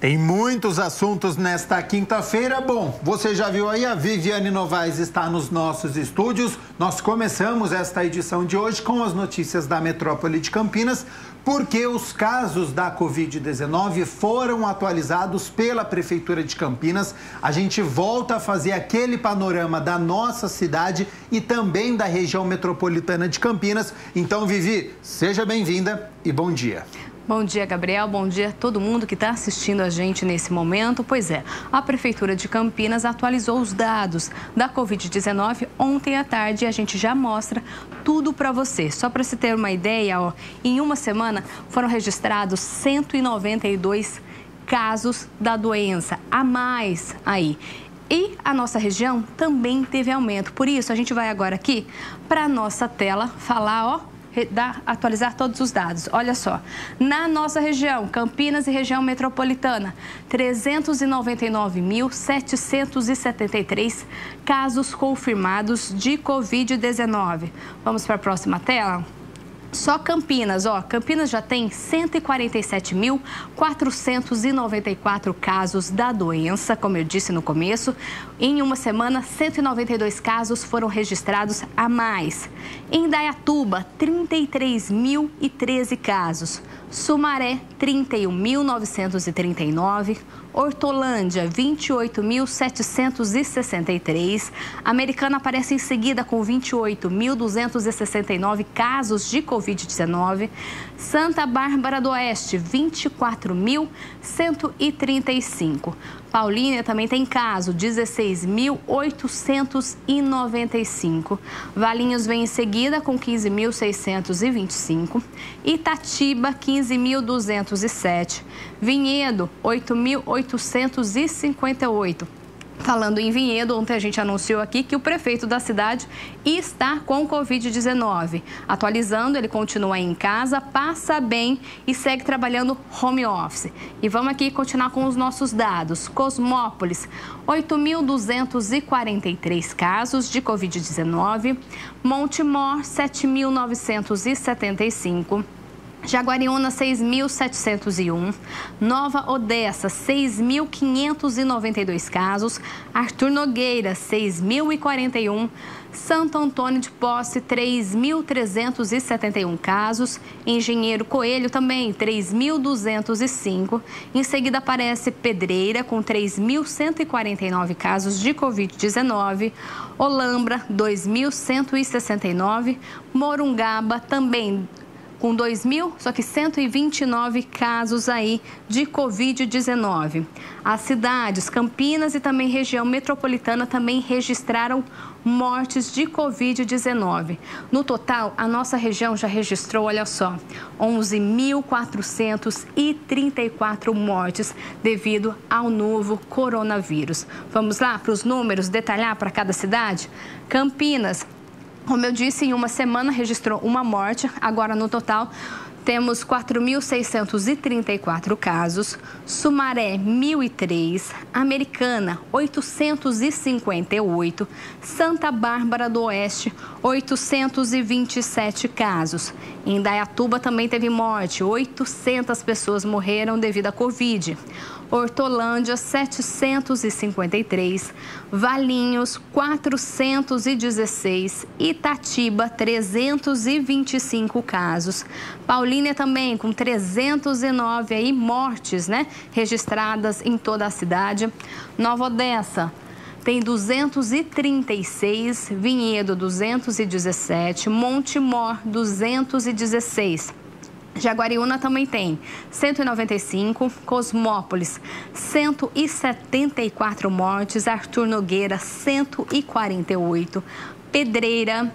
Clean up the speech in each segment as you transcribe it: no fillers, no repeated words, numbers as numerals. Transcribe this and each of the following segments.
Tem muitos assuntos nesta quinta-feira. Bom, você já viu aí, a Viviane Novaes está nos nossos estúdios. Nós começamos esta edição de hoje com as notícias da metrópole de Campinas, porque os casos da Covid-19 foram atualizados pela Prefeitura de Campinas. A gente volta a fazer aquele panorama da nossa cidade e também da região metropolitana de Campinas. Então, Vivi, seja bem-vinda e bom dia. Bom dia, Gabriel. Bom dia a todo mundo que está assistindo a gente nesse momento. Pois é, a Prefeitura de Campinas atualizou os dados da Covid-19 ontem à tarde e a gente já mostra tudo para você. Só para você ter uma ideia, ó, em uma semana foram registrados 192 casos da doença, a mais aí. E a nossa região também teve aumento. Por isso, a gente vai agora aqui para a nossa tela falar, ó, atualizar todos os dados. Olha só, na nossa região, Campinas e região metropolitana, 399.773 casos confirmados de Covid-19. Vamos para a próxima tela? Só Campinas, ó, Campinas já tem 147.494 casos da doença, como eu disse no começo. Em uma semana, 192 casos foram registrados a mais. Em Indaiatuba, 33.013 casos. Sumaré, 31.939. Hortolândia, 28.763. Americana aparece em seguida com 28.269 casos de Covid-19. Santa Bárbara do Oeste, 24.135. Paulínia também tem caso, 16.895. Valinhos vem em seguida com 15.625. Itatiba, 15.207. Vinhedo, 8.858. Falando em Vinhedo, ontem a gente anunciou aqui que o prefeito da cidade está com Covid-19. Atualizando, ele continua em casa, passa bem e segue trabalhando home office. E vamos aqui continuar com os nossos dados. Cosmópolis, 8.243 casos de Covid-19. Montemor, 7.975. Jaguariúna, 6.701. Nova Odessa, 6.592 casos. Arthur Nogueira, 6.041. Santo Antônio de Posse, 3.371 casos. Engenheiro Coelho também, 3.205. Em seguida aparece Pedreira, com 3.149 casos de Covid-19. Olambra, 2.169. Morungaba, também com 129 casos aí de Covid-19. As cidades Campinas e também região metropolitana também registraram mortes de Covid-19. No total, a nossa região já registrou, olha só, 11.434 mortes devido ao novo coronavírus. Vamos lá para os números, detalhar para cada cidade? Campinas, como eu disse, em uma semana registrou uma morte. Agora, no total, temos 4.634 casos. Sumaré, 1.003. Americana, 858. Santa Bárbara do Oeste, 827 casos. Em Indaiatuba também teve morte. 800 pessoas morreram devido à Covid. Hortolândia, 753, Valinhos, 416, Itatiba, 325 casos. Paulínia também com 309 aí mortes, né, registradas em toda a cidade. Nova Odessa tem 236, Vinhedo 217, Montemor 216. Jaguariúna também tem 195, Cosmópolis 174 mortes, Arthur Nogueira 148, Pedreira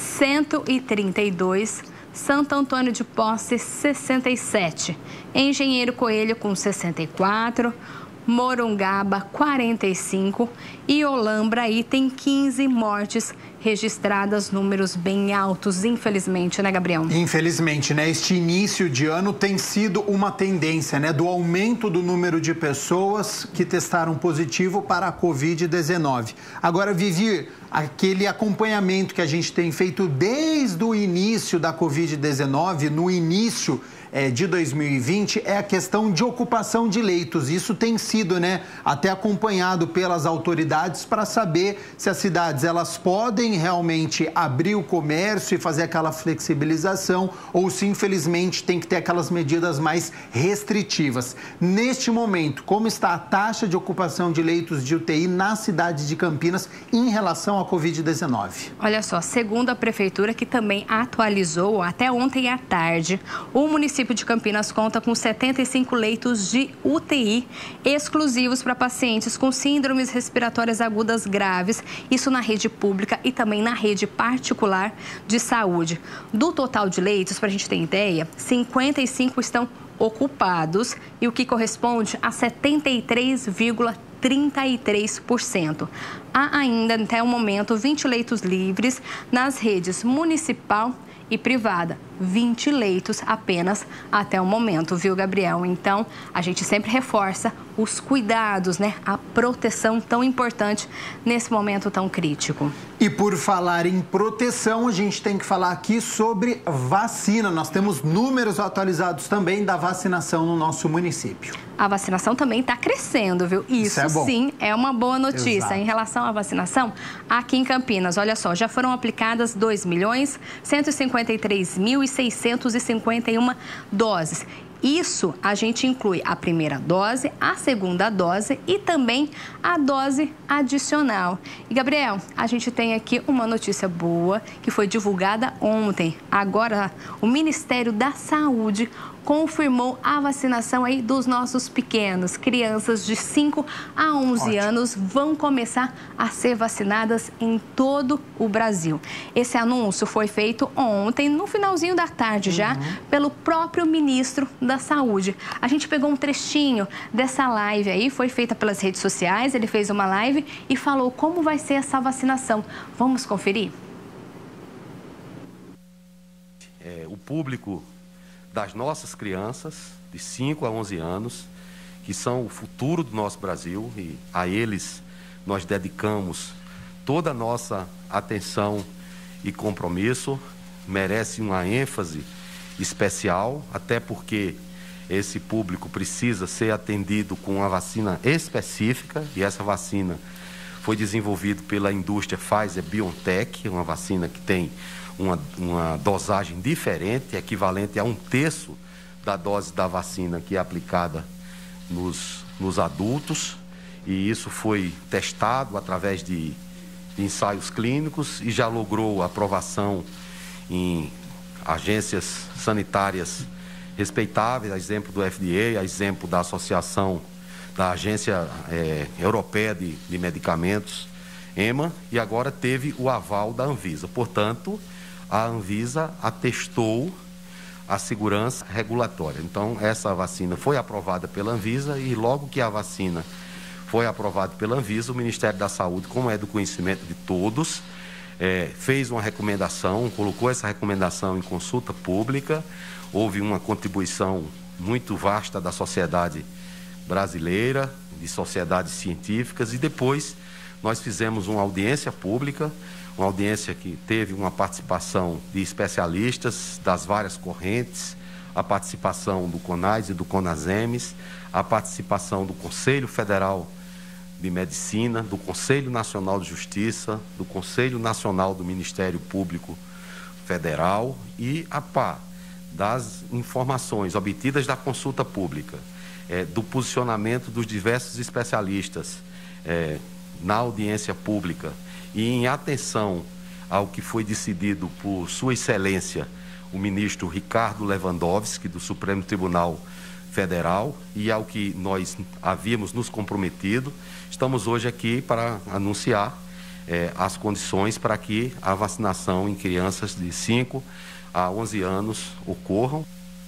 132, Santo Antônio de Posse 67, Engenheiro Coelho com 64, Morungaba 45 e Olambra aí tem 15 mortes registradas, números bem altos, infelizmente, né, Gabriel? Infelizmente, né? Este início de ano tem sido uma tendência, né, do aumento do número de pessoas que testaram positivo para a Covid-19. Agora, Vivi, aquele acompanhamento que a gente tem feito desde o início da Covid-19, no início de 2020 é a questão de ocupação de leitos. Isso tem sido, né, até acompanhado pelas autoridades para saber se as cidades elas podem realmente abrir o comércio e fazer aquela flexibilização ou se, infelizmente, tem que ter aquelas medidas mais restritivas. Neste momento, como está a taxa de ocupação de leitos de UTI na cidade de Campinas em relação à Covid-19? Olha só, segundo a Prefeitura, que também atualizou até ontem à tarde, o município de Campinas conta com 75 leitos de UTI exclusivos para pacientes com síndromes respiratórias agudas graves, isso na rede pública e também na rede particular de saúde. Do total de leitos, para a gente ter ideia, 55 estão ocupados, e o que corresponde a 73,33%. Há ainda, até o momento, 20 leitos livres nas redes municipal e privada. 20 leitos apenas até o momento, viu, Gabriel? Então, a gente sempre reforça os cuidados, né? A proteção tão importante nesse momento tão crítico. E por falar em proteção, a gente tem que falar aqui sobre vacina. Nós temos números atualizados também da vacinação no nosso município. A vacinação também está crescendo, viu? Isso é bom. Sim é uma boa notícia. Exato. Em relação à vacinação, aqui em Campinas, olha só, já foram aplicadas 2.153.651 doses. Isso a gente inclui a primeira dose, a segunda dose e também a dose adicional. E, Gabriel, a gente tem aqui uma notícia boa que foi divulgada ontem. Agora, o Ministério da Saúde confirmou a vacinação aí dos nossos pequenos. Crianças de 5 a 11 anos vão começar a ser vacinadas em todo o Brasil. Esse anúncio foi feito ontem, no finalzinho da tarde já, pelo próprio ministro da Saúde. A gente pegou um trechinho dessa live aí, foi feita pelas redes sociais, ele fez uma live e falou como vai ser essa vacinação. Vamos conferir? O público das nossas crianças, de 5 a 11 anos, que são o futuro do nosso Brasil, e a eles nós dedicamos toda a nossa atenção e compromisso, merece uma ênfase especial, até porque esse público precisa ser atendido com uma vacina específica, e essa vacina foi desenvolvida pela indústria Pfizer-BioNTech, uma vacina que tem uma dosagem diferente, equivalente a 1/3 da dose da vacina que é aplicada nos adultos, e isso foi testado através de ensaios clínicos e já logrou aprovação em agências sanitárias respeitáveis, a exemplo do FDA, a exemplo da Associação da Agência Europeia de Medicamentos, EMA, e agora teve o aval da Anvisa. Portanto, a Anvisa atestou a segurança regulatória. Então, essa vacina foi aprovada pela Anvisa, e logo que a vacina foi aprovada pela Anvisa, o Ministério da Saúde, como é do conhecimento de todos, fez uma recomendação, colocou essa recomendação em consulta pública. Houve uma contribuição muito vasta da sociedade brasileira, de sociedades científicas, e depois nós fizemos uma audiência pública, uma audiência que teve uma participação de especialistas das várias correntes, a participação do CONAS e do CONASEMES, a participação do Conselho Federal de Medicina, do Conselho Nacional de Justiça, do Conselho Nacional do Ministério Público Federal, e a par das informações obtidas da consulta pública, do posicionamento dos diversos especialistas na audiência pública, e em atenção ao que foi decidido por Sua Excelência, o ministro Ricardo Lewandowski, do Supremo Tribunal Federal, e ao que nós havíamos nos comprometido, estamos hoje aqui para anunciar as condições para que a vacinação em crianças de 5 a 11 anos ocorram.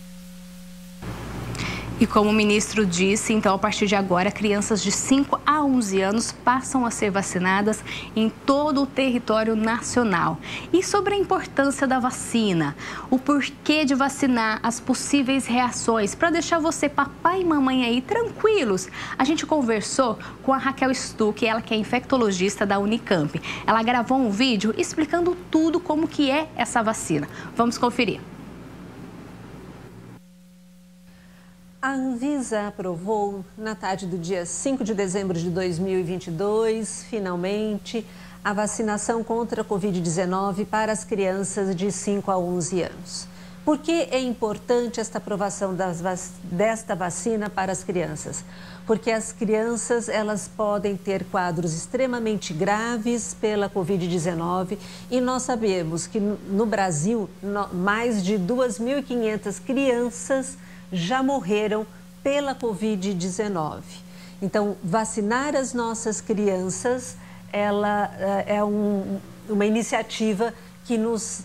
E como o ministro disse, então, a partir de agora, crianças de 5 a 11 anos passam a ser vacinadas em todo o território nacional. E sobre a importância da vacina, o porquê de vacinar, as possíveis reações, para deixar você, papai e mamãe aí, tranquilos, a gente conversou com a Raquel Stuck, ela que é infectologista da Unicamp. Ela gravou um vídeo explicando tudo como que é essa vacina. Vamos conferir. A Anvisa aprovou, na tarde do dia 5 de dezembro de 2022, finalmente, a vacinação contra a Covid-19 para as crianças de 5 a 11 anos. Por que é importante esta aprovação desta vacina para as crianças? Porque as crianças, elas podem ter quadros extremamente graves pela Covid-19 e nós sabemos que no Brasil, mais de 2.500 crianças já morreram pela Covid-19. Então, vacinar as nossas crianças, ela é uma iniciativa que nos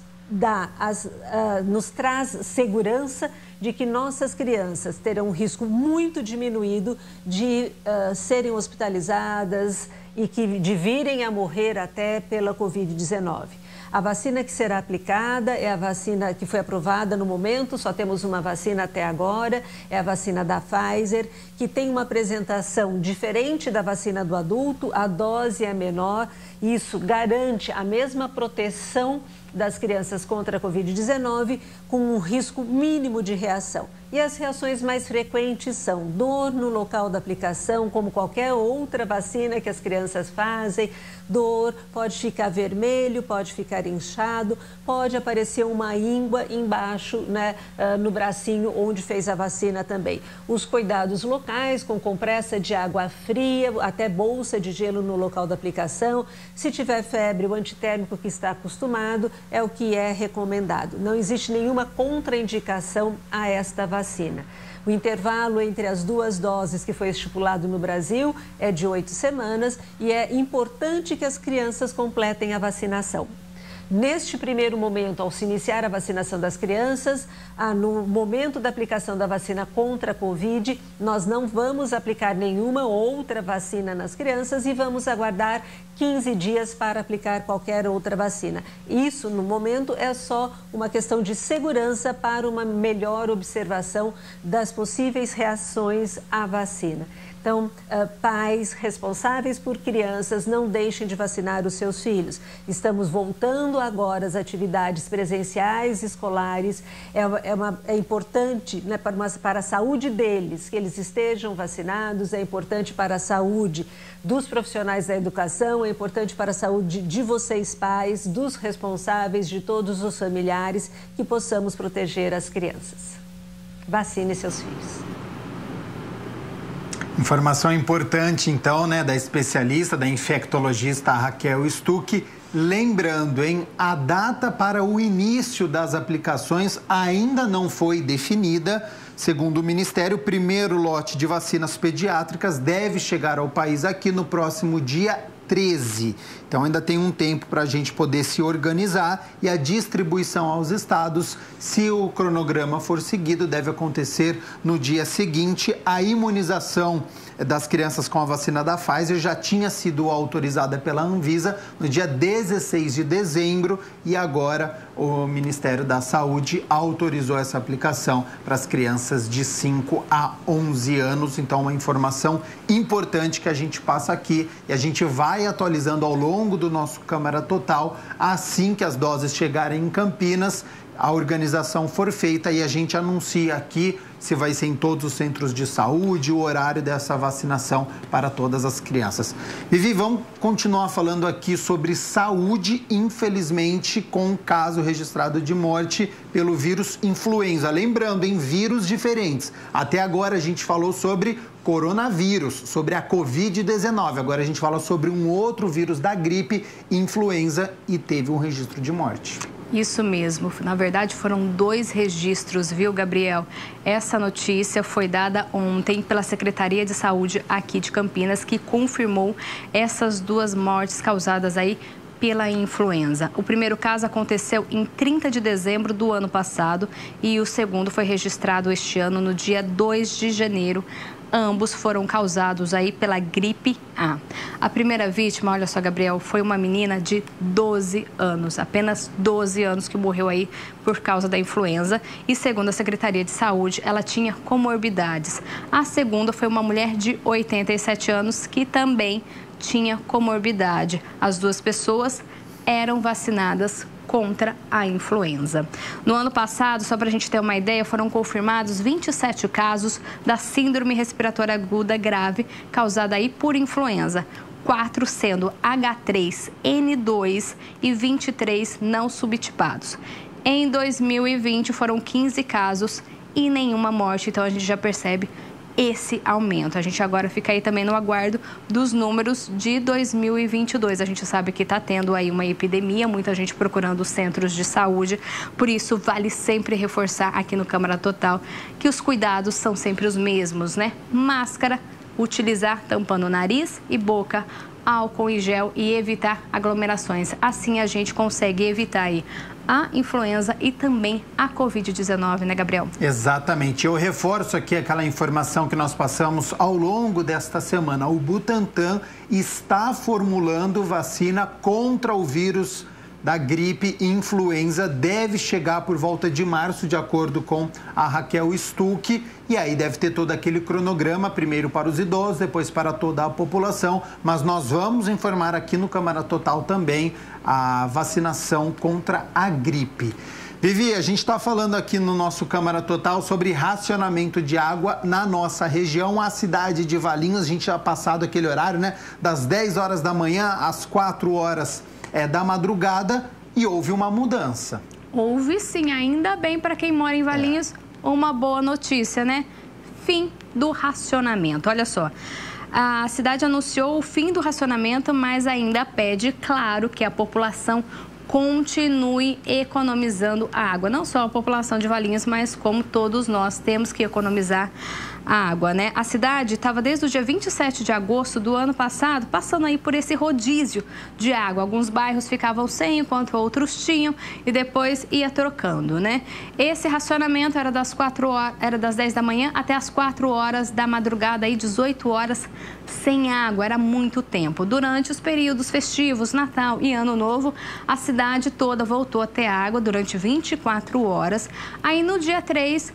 traz segurança de que nossas crianças terão um risco muito diminuído de serem hospitalizadas e de virem a morrer até pela Covid-19. A vacina que será aplicada é a vacina que foi aprovada no momento, só temos uma vacina até agora, é a vacina da Pfizer, que tem uma apresentação diferente da vacina do adulto, a dose é menor, e isso garante a mesma proteção das crianças contra a Covid-19 com um risco mínimo de reação. E as reações mais frequentes são dor no local da aplicação, como qualquer outra vacina que as crianças fazem, dor, pode ficar vermelho, pode ficar inchado, pode aparecer uma íngua embaixo, né, no bracinho onde fez a vacina também. Os cuidados locais, com compressa de água fria, até bolsa de gelo no local da aplicação. Se tiver febre, o antitérmico que está acostumado é o que é recomendado. Não existe nenhuma contraindicação a esta vacina. O intervalo entre as duas doses que foi estipulado no Brasil é de 8 semanas e é importante que as crianças completem a vacinação. Neste primeiro momento, ao se iniciar a vacinação das crianças, no momento da aplicação da vacina contra a Covid, nós não vamos aplicar nenhuma outra vacina nas crianças e vamos aguardar 15 dias para aplicar qualquer outra vacina. Isso, no momento, é só uma questão de segurança para uma melhor observação das possíveis reações à vacina. Então, pais responsáveis por crianças, não deixem de vacinar os seus filhos. Estamos voltando agora às atividades presenciais, escolares. É importante, né, para a saúde deles, que eles estejam vacinados. É importante para a saúde dos profissionais da educação. É importante para a saúde de vocês, pais, dos responsáveis, de todos os familiares, que possamos proteger as crianças. Vacine seus filhos. Informação importante, então, né, da especialista, da infectologista Raquel Stuck. Lembrando, hein, a data para o início das aplicações ainda não foi definida. Segundo o Ministério, o primeiro lote de vacinas pediátricas deve chegar ao país aqui no próximo dia 13. Então ainda tem um tempo para a gente poder se organizar e a distribuição aos estados, se o cronograma for seguido, deve acontecer no dia seguinte. A imunização das crianças com a vacina da Pfizer já tinha sido autorizada pela Anvisa no dia 16 de dezembro e agora o Ministério da Saúde autorizou essa aplicação para as crianças de 5 a 11 anos. Então, uma informação importante que a gente passa aqui e a gente vai atualizando ao longo do nosso Câmara Total assim que as doses chegarem em Campinas, a organização for feita e a gente anuncia aqui se vai ser em todos os centros de saúde, o horário dessa vacinação para todas as crianças. Vivi, vamos continuar falando aqui sobre saúde, infelizmente, com um caso registrado de morte pelo vírus influenza. Lembrando, em vírus diferentes. Até agora a gente falou sobre coronavírus, sobre a Covid-19. Agora a gente fala sobre um outro vírus da gripe, influenza, e teve um registro de morte. Isso mesmo. Na verdade, foram 2 registros, viu, Gabriel? Essa notícia foi dada ontem pela Secretaria de Saúde aqui de Campinas, que confirmou essas 2 mortes causadas aí pela influenza. O primeiro caso aconteceu em 30 de dezembro do ano passado e o segundo foi registrado este ano no dia 2 de janeiro. Ambos foram causados aí pela gripe A. A primeira vítima, olha só, Gabriel, foi uma menina de 12 anos, apenas 12 anos, que morreu aí por causa da influenza. E segundo a Secretaria de Saúde, ela tinha comorbidades. A segunda foi uma mulher de 87 anos que também tinha comorbidade. As 2 pessoas eram vacinadas contra a influenza. No ano passado, só para a gente ter uma ideia, foram confirmados 27 casos da síndrome respiratória aguda grave causada aí por influenza. 4 sendo H3N2 e 23 não subtipados. Em 2020 foram 15 casos e nenhuma morte, então a gente já percebe esse aumento. A gente agora fica aí também no aguardo dos números de 2022. A gente sabe que está tendo aí uma epidemia, muita gente procurando os centros de saúde, por isso vale sempre reforçar aqui no Câmara Total que os cuidados são sempre os mesmos, né? Máscara, utilizar tampando o nariz e boca, álcool em gel e evitar aglomerações. Assim a gente consegue evitar aí a influenza e também a Covid-19, né, Gabriel? Exatamente. Eu reforço aqui aquela informação que nós passamos ao longo desta semana. O Butantan está formulando vacina contra o vírus da gripe influenza, deve chegar por volta de março, de acordo com a Raquel Stuck, e aí deve ter todo aquele cronograma, primeiro para os idosos, depois para toda a população, mas nós vamos informar aqui no Câmara Total também a vacinação contra a gripe. Vivi, a gente está falando aqui no nosso Câmara Total sobre racionamento de água na nossa região, a cidade de Valinhos. A gente já passado aquele horário, né, das 10 horas da manhã às 4 horas da madrugada, e houve uma mudança. Houve sim, ainda bem para quem mora em Valinhos, uma boa notícia, né? Fim do racionamento. Olha só, a cidade anunciou o fim do racionamento, mas ainda pede, claro, que a população continue economizando a água. Não só a população de Valinhos, mas como todos nós temos que economizar a água, né? A cidade estava desde o dia 27 de agosto do ano passado passando aí por esse rodízio de água. Alguns bairros ficavam sem, enquanto outros tinham, e depois ia trocando, né? Esse racionamento era das 10 da manhã até as 4 horas da madrugada, aí 18 horas sem água. Era muito tempo. Durante os períodos festivos, Natal e Ano Novo, a cidade toda voltou a ter água durante 24 horas. Aí no dia 3,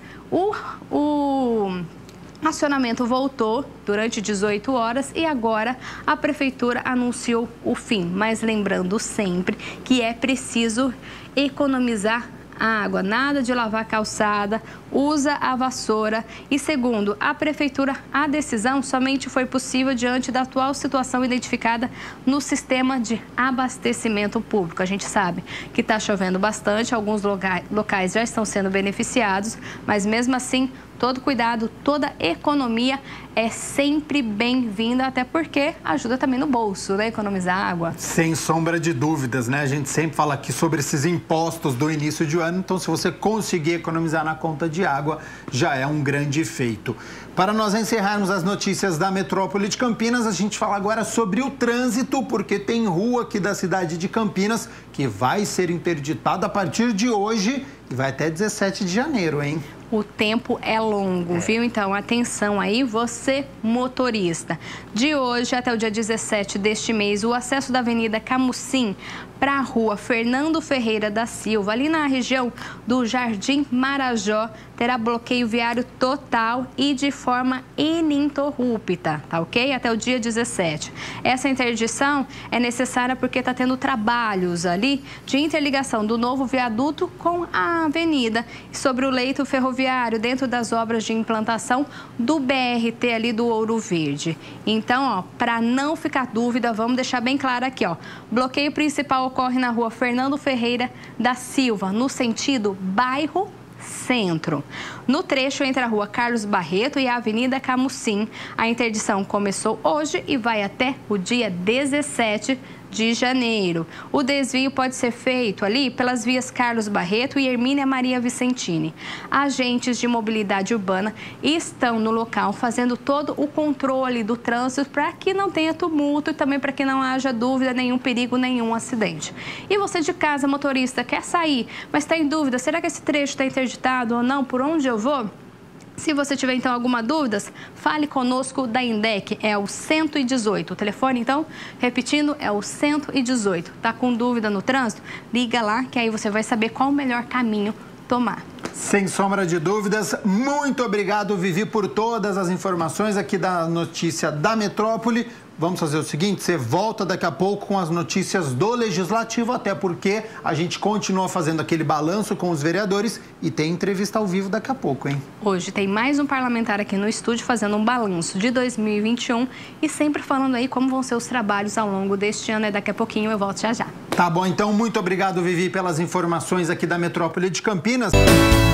o racionamento voltou durante 18 horas e agora a prefeitura anunciou o fim. Mas lembrando sempre que é preciso economizar água, nada de lavar calçada, usa a vassoura. E segundo a prefeitura, a decisão somente foi possível diante da atual situação identificada no sistema de abastecimento público. A gente sabe que está chovendo bastante, alguns locais já estão sendo beneficiados, mas mesmo assim, todo cuidado, toda economia é sempre bem-vinda, até porque ajuda também no bolso, né? Economizar água. Sem sombra de dúvidas, né? A gente sempre fala aqui sobre esses impostos do início de ano, então se você conseguir economizar na conta de água, já é um grande feito. Para nós encerrarmos as notícias da metrópole de Campinas, a gente fala agora sobre o trânsito, porque tem rua aqui da cidade de Campinas que vai ser interditada a partir de hoje e vai até 17 de janeiro, hein? O tempo é longo, viu? Então, atenção aí, você motorista. De hoje até o dia 17 deste mês, o acesso da Avenida Camusim para a rua Fernando Ferreira da Silva, ali na região do Jardim Marajó, terá bloqueio viário total e de forma ininterrupta, tá ok? Até o dia 17. Essa interdição é necessária porque está tendo trabalhos ali de interligação do novo viaduto com a avenida sobre o leito ferroviário dentro das obras de implantação do BRT ali do Ouro Verde. Então, ó, para não ficar dúvida, vamos deixar bem claro aqui, ó. Bloqueio principal ocorre na rua Fernando Ferreira da Silva, no sentido bairro Centro. No trecho entre a rua Carlos Barreto e a Avenida Camusim, a interdição começou hoje e vai até o dia 17 de janeiro. O desvio pode ser feito ali pelas vias Carlos Barreto e Hermínia Maria Vicentini. Agentes de mobilidade urbana estão no local fazendo todo o controle do trânsito para que não tenha tumulto e também para que não haja dúvida, nenhum perigo, nenhum acidente. E você de casa, motorista, quer sair, mas está em dúvida, será que esse trecho está interditado ou não? Por onde eu vou? Se você tiver, então, alguma dúvida, fale conosco da INDEC, é o 118. O telefone, então, repetindo, é o 118. Tá com dúvida no trânsito? Liga lá, que aí você vai saber qual o melhor caminho tomar. Sem sombra de dúvidas, muito obrigado, Vivi, por todas as informações aqui da notícia da Metrópole. vamos fazer o seguinte, você volta daqui a pouco com as notícias do Legislativo, até porque a gente continua fazendo aquele balanço com os vereadores e tem entrevista ao vivo daqui a pouco, hein? Hoje tem mais um parlamentar aqui no estúdio fazendo um balanço de 2021 e sempre falando aí como vão ser os trabalhos ao longo deste ano. E daqui a pouquinho eu volto já. Tá bom, então muito obrigado, Vivi, pelas informações aqui da Metrópole de Campinas.